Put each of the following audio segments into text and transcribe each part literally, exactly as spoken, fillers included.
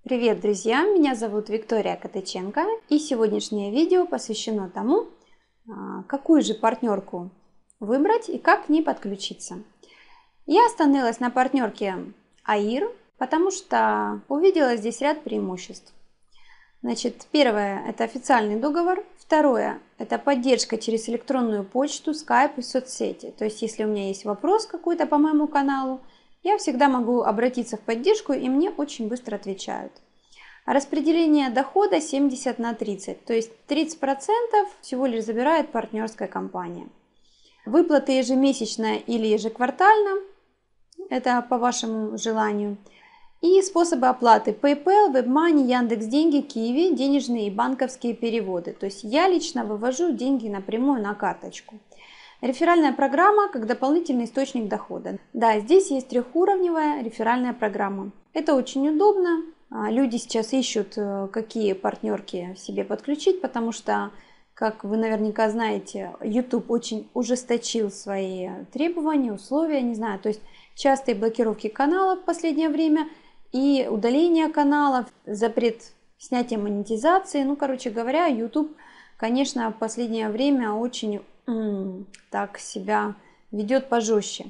Привет, друзья! Меня зовут Виктория Котыченко, и сегодняшнее видео посвящено тому, какую же партнерку выбрать и как к ней подключиться. Я остановилась на партнерке Аир, потому что увидела здесь ряд преимуществ. Значит, первое – это официальный договор. Второе – это поддержка через электронную почту, скайп и соцсети. То есть, если у меня есть вопрос какой-то по моему каналу, я всегда могу обратиться в поддержку, и мне очень быстро отвечают. А распределение дохода семьдесят на тридцать, то есть тридцать процентов всего лишь забирает партнерская компания. Выплаты ежемесячно или ежеквартально, это по вашему желанию. И способы оплаты: PayPal, WebMoney, Яндекс.Деньги, Киви, денежные и банковские переводы. То есть я лично вывожу деньги напрямую на карточку. Реферальная программа как дополнительный источник дохода. Да, здесь есть трехуровневая реферальная программа. Это очень удобно. Люди сейчас ищут, какие партнерки себе подключить, потому что, как вы наверняка знаете, YouTube очень ужесточил свои требования, условия, не знаю, то есть частые блокировки каналов в последнее время и удаление каналов, запрет снятия монетизации. Ну, короче говоря, YouTube, конечно, в последнее время очень так себя ведет пожестче.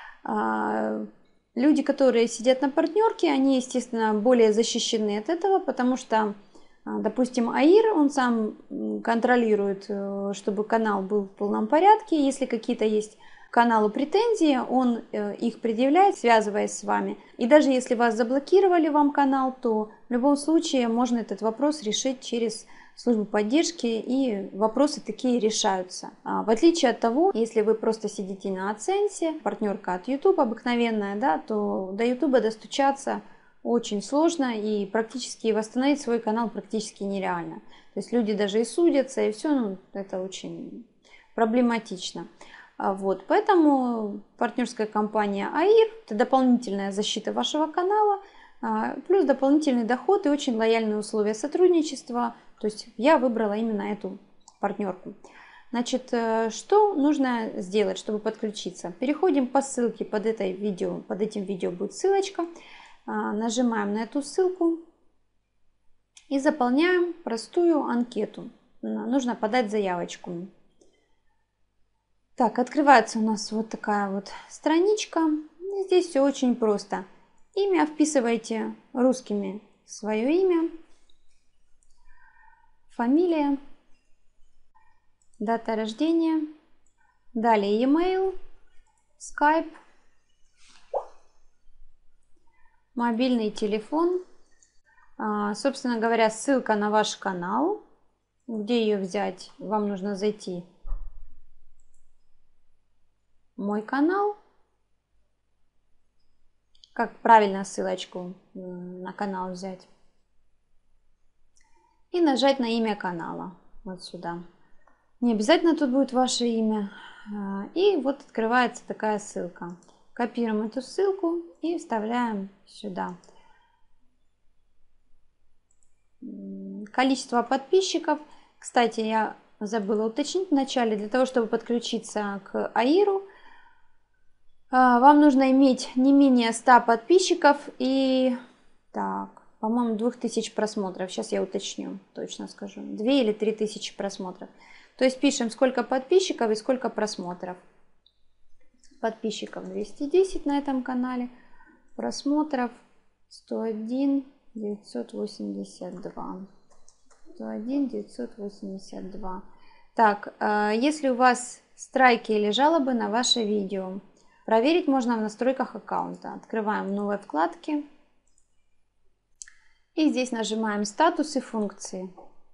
Люди, которые сидят на партнерке, они, естественно, более защищены от этого, потому что, допустим, Аир, он сам контролирует, чтобы канал был в полном порядке. Если какие-то есть к каналу претензии, он их предъявляет, связываясь с вами. И даже если вас заблокировали вам канал, то в любом случае можно этот вопрос решить через службу поддержки, и вопросы такие решаются. В отличие от того, если вы просто сидите на AdSense, партнерка от YouTube обыкновенная, да, то до YouTube достучаться очень сложно, и практически восстановить свой канал практически нереально. То есть люди даже и судятся, и все, ну, это очень проблематично. Вот, поэтому партнерская компания Аир – это дополнительная защита вашего канала, плюс дополнительный доход и очень лояльные условия сотрудничества. То есть я выбрала именно эту партнерку. Значит, что нужно сделать, чтобы подключиться? Переходим по ссылке под, этой видео, под этим видео будет ссылочка. Нажимаем на эту ссылку и заполняем простую анкету. Нужно подать заявочку. Так, открывается у нас вот такая вот страничка. Здесь все очень просто. Имя вписывайте русскими свое имя, фамилия, дата рождения, далее e-mail, Skype, мобильный телефон, собственно говоря, ссылка на ваш канал. Где ее взять? Вам нужно зайти в мой канал. Как правильно ссылочку на канал взять? И нажать на имя канала. Вот сюда. Не обязательно тут будет ваше имя. И вот открывается такая ссылка. Копируем эту ссылку и вставляем сюда. Количество подписчиков. Кстати, я забыла уточнить вначале. Для того, чтобы подключиться к Аиру, вам нужно иметь не менее ста подписчиков и, так, по-моему, двух тысяч просмотров. Сейчас я уточню, точно скажу. две или три тысячи просмотров. То есть пишем, сколько подписчиков и сколько просмотров. Подписчиков двести десять на этом канале. Просмотров сто один девятьсот восемьдесят два. сто один девятьсот восемьдесят два. Так, если у вас страйки или жалобы на ваше видео, проверить можно в настройках аккаунта. Открываем в новой вкладке. И здесь нажимаем «Статус и функции».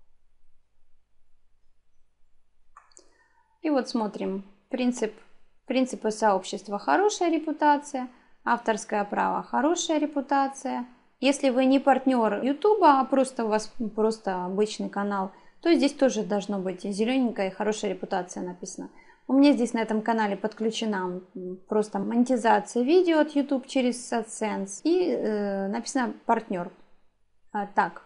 И вот смотрим. Принцип, принципы сообщества – хорошая репутация. Авторское право – хорошая репутация. Если вы не партнер YouTube, а просто у вас просто обычный канал, то здесь тоже должно быть зелененькая и хорошая репутация написано. У меня здесь на этом канале подключена просто монетизация видео от YouTube через AdSense и э, написано партнер. А, так.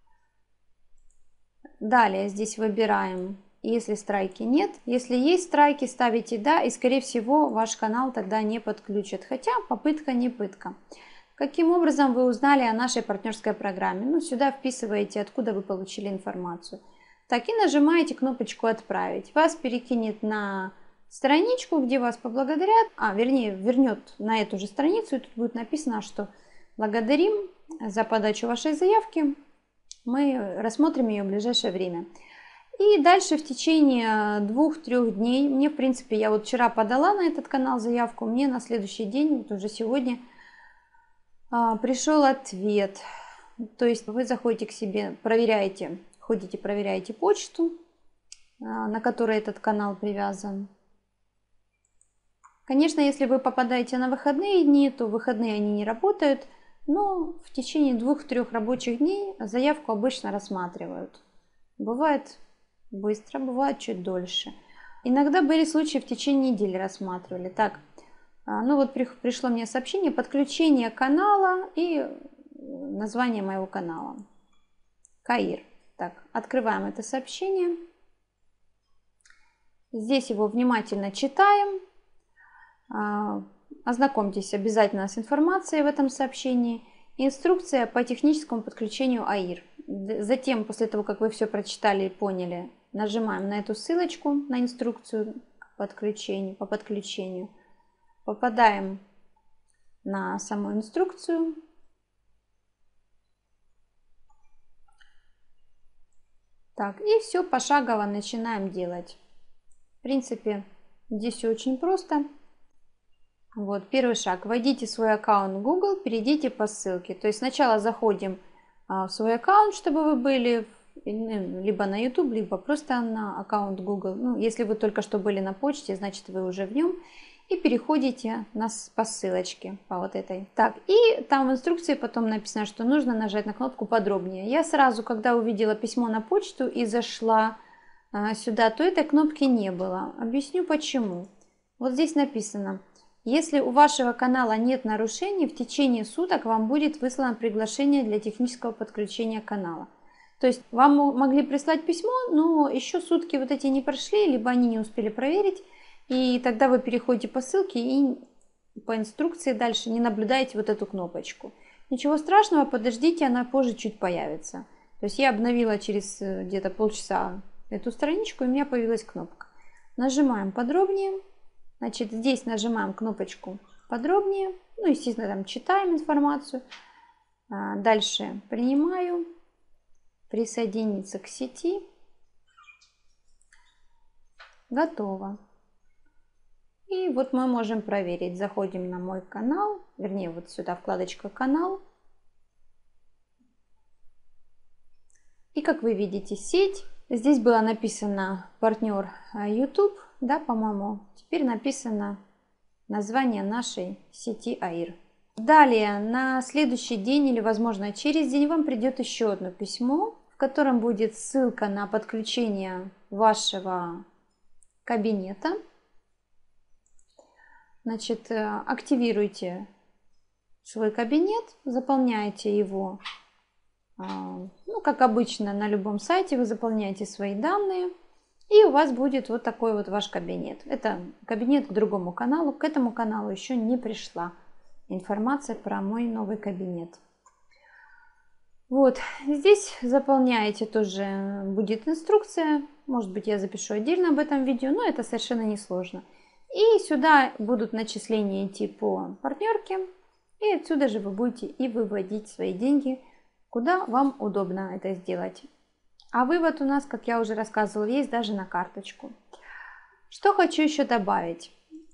Далее здесь выбираем, если страйки нет. Если есть страйки, ставите да, и скорее всего ваш канал тогда не подключат. Хотя попытка не пытка. Каким образом вы узнали о нашей партнерской программе? Ну, сюда вписываете, откуда вы получили информацию. Так, и нажимаете кнопочку «Отправить». Вас перекинет на страничку, где вас поблагодарят, а, вернее, вернет на эту же страницу, и тут будет написано, что благодарим за подачу вашей заявки, мы рассмотрим ее в ближайшее время. И дальше в течение двух-трех дней, мне, в принципе, я вот вчера подала на этот канал заявку, мне на следующий день, вот уже сегодня, пришел ответ. То есть вы заходите к себе, проверяете, ходите, проверяете почту, на которой этот канал привязан. Конечно, если вы попадаете на выходные дни, то в выходные они не работают, но в течение двух-трех рабочих дней заявку обычно рассматривают. Бывает быстро, бывает чуть дольше. Иногда были случаи, в течение недели рассматривали. Так, ну вот пришло мне сообщение: подключение канала и название моего канала. Каир. Так, открываем это сообщение. Здесь его внимательно читаем. Ознакомьтесь обязательно с информацией в этом сообщении. Инструкция по техническому подключению АИР. Затем, после того, как вы все прочитали и поняли, нажимаем на эту ссылочку, на инструкцию к подключению, по подключению. Попадаем на саму инструкцию. Так, и все пошагово начинаем делать. В принципе, здесь все очень просто. Вот, первый шаг. Вводите свой аккаунт Google, перейдите по ссылке. То есть сначала заходим в свой аккаунт, чтобы вы были либо на YouTube, либо просто на аккаунт Google. Ну, если вы только что были на почте, значит вы уже в нем. И переходите на, по ссылочке, по вот этой. Так, и там в инструкции потом написано, что нужно нажать на кнопку «Подробнее». Я сразу, когда увидела письмо на почту и зашла а, сюда, то этой кнопки не было. Объясню почему. Вот здесь написано: если у вашего канала нет нарушений, в течение суток вам будет выслано приглашение для технического подключения канала. То есть вам могли прислать письмо, но еще сутки вот эти не прошли, либо они не успели проверить. И тогда вы переходите по ссылке и по инструкции дальше не наблюдаете вот эту кнопочку. Ничего страшного, подождите, она позже чуть появится. То есть я обновила через где-то полчаса эту страничку, и у меня появилась кнопка. Нажимаем «Подробнее». Значит, здесь нажимаем кнопочку «Подробнее». Ну, естественно, там читаем информацию. Дальше «Принимаю». «Присоединиться к сети». Готово. И вот мы можем проверить. Заходим на мой канал, вернее, вот сюда вкладочка «Канал». И как вы видите, сеть. Здесь было написано партнер YouTube, да, по-моему. Теперь написано название нашей сети АИР. Далее, на следующий день или, возможно, через день вам придет еще одно письмо, в котором будет ссылка на подключение вашего кабинета. Значит, активируйте свой кабинет, заполняете его, ну, как обычно на любом сайте, вы заполняете свои данные, и у вас будет вот такой вот ваш кабинет. Это кабинет к другому каналу, к этому каналу еще не пришла информация про мой новый кабинет. Вот, здесь заполняете, тоже будет инструкция, может быть, я запишу отдельно об этом видео, но это совершенно не сложно. И сюда будут начисления идти по партнерке. И отсюда же вы будете и выводить свои деньги, куда вам удобно это сделать. А вывод у нас, как я уже рассказывала, есть даже на карточку. Что хочу еще добавить.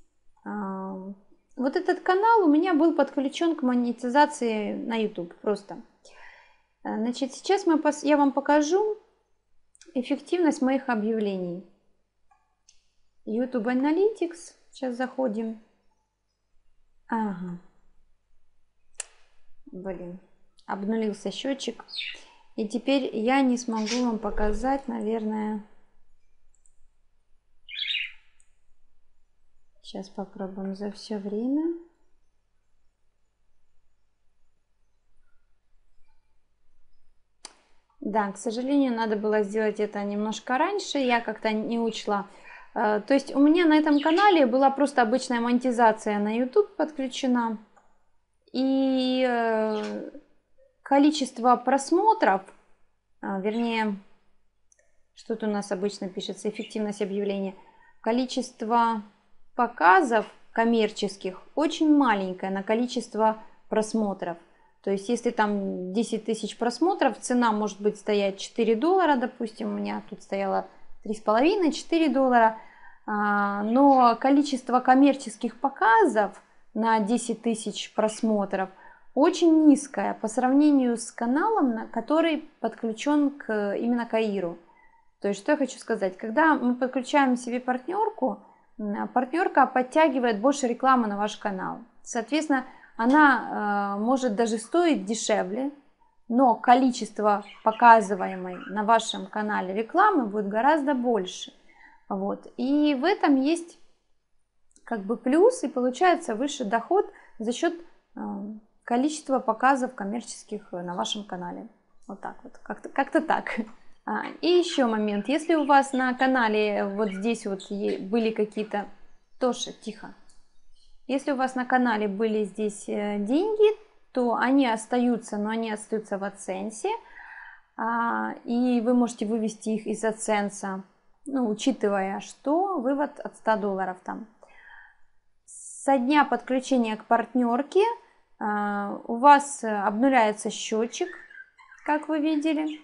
Вот этот канал у меня был подключен к монетизации на YouTube. Просто. Значит, сейчас мы, я вам покажу эффективность моих объявлений. YouTube Analytics. Сейчас заходим. Ага. Блин. Обнулился счетчик. И теперь я не смогу вам показать, наверное. Сейчас попробуем за все время. Да, к сожалению, надо было сделать это немножко раньше. Я как-то не учла. То есть у меня на этом канале была просто обычная монетизация на YouTube подключена. И э, количество просмотров, а, вернее, что тут у нас обычно пишется, эффективность объявления, количество показов коммерческих очень маленькое на количество просмотров. То есть, если там десять тысяч просмотров, цена может быть стоять четыре доллара, допустим, у меня тут стояло три с половиной — четыре доллара, но количество коммерческих показов на десять тысяч просмотров очень низкое по сравнению с каналом, который подключен к, именно к АИРу. То есть, что я хочу сказать, когда мы подключаем себе партнерку, партнерка подтягивает больше рекламы на ваш канал. Соответственно, она э, может даже стоить дешевле, но количество показываемой на вашем канале рекламы будет гораздо больше. Вот. И в этом есть как бы плюс, и получается выше доход за счет э, количества показов коммерческих на вашем канале. Вот так вот, как-то как-то так. А, и еще момент, если у вас на канале вот здесь вот были какие-то... Тоша, тихо. Если у вас на канале были здесь деньги, то они остаются, но они остаются в AdSense, и вы можете вывести их из AdSense, ну, учитывая, что вывод от ста долларов там. Со дня подключения к партнерке у вас обнуляется счетчик, как вы видели.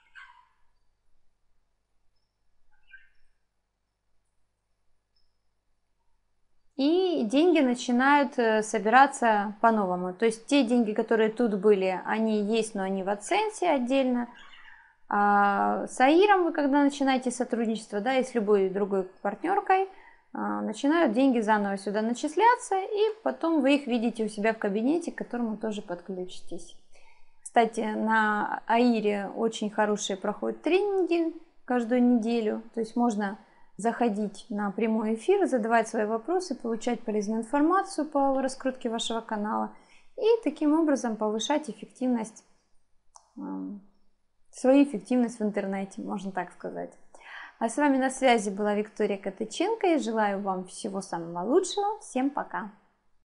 И деньги начинают собираться по-новому. То есть те деньги, которые тут были, они есть, но они в AdSense отдельно. А с АИРом вы, когда начинаете сотрудничество, да, и с любой другой партнеркой, начинают деньги заново сюда начисляться, и потом вы их видите у себя в кабинете, к которому тоже подключитесь. Кстати, на АИРе очень хорошие проходят тренинги каждую неделю. То есть можно заходить на прямой эфир, задавать свои вопросы, получать полезную информацию по раскрутке вашего канала и таким образом повышать эффективность, свою эффективность в интернете, можно так сказать. А с вами на связи была Виктория Катыченко и желаю вам всего самого лучшего. Всем пока!